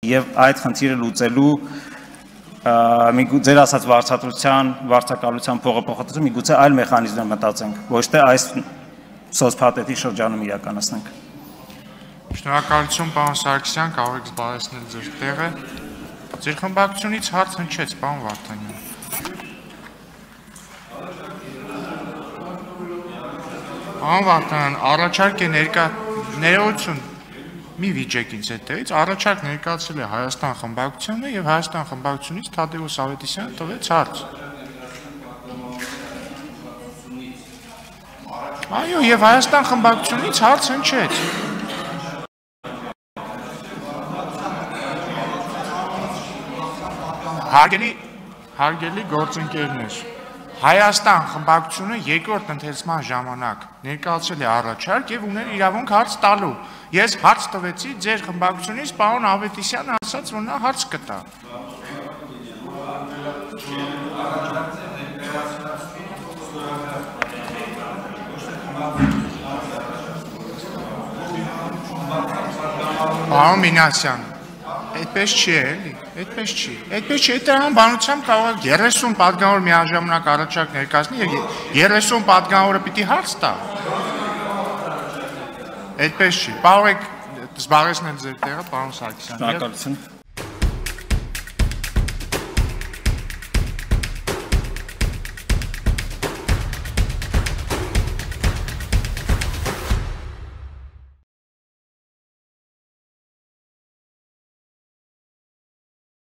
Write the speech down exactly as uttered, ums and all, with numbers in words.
եւ այդ խնդիրը լուծելու ձեր ասած վարչատրության, վարչակալության փողոփոխություն միգուցե այլ մեխանիզմներ մտածենք, ոչ թե այս սոցփաթեթի շրջանում իրականացնենք։ Շնորհակալություն, պարոն Սարգսյան, կարող եք զբաղեցնել ձեր տեղը։ Ձեր խմբակցությունից հարց հնչեց, պարոն Վարդանյան։ Պարոն Վարդանյան, առաջարկ է ներկա ներողություն մի վիճեք ինձ հետևից, առաջարկ ներկայացել է Հայաստան խմբակցությունը եւ Հայաստան խմբակցությունից Թադևոս Ավետիսյանը տվեց հարց։ Այո, եւ Հայաստան խմբակցությունից հարց հնչեց։ Հարգելի, հարգելի գործընկերներ, Հայաստան խմբակցությունը երկրորդ ընթերցման ժամանակ ներկայացել է առաջարկ եւ ուներ իրավունք հարց տալու։ Ես հարց տվեցի ձեր խմբակցությունից, պարոն Ավետիսյանը ասաց, որ նա հարց կտա։ Պարոն Մինասյան, այդպես չի էլի, այդպես չի, այդպես չի, այդ անբանությամբ կարող է երեսուն պատգամավոր միաժամանակ առաջարկ ներկայացնի եւ երեսուն պատգամավորը պիտի հարց տա։ Այդպես չի, կարող եք զբաղեցնել ձեր տեղը, պարոն Սարգսյան։ Շնորհակալություն։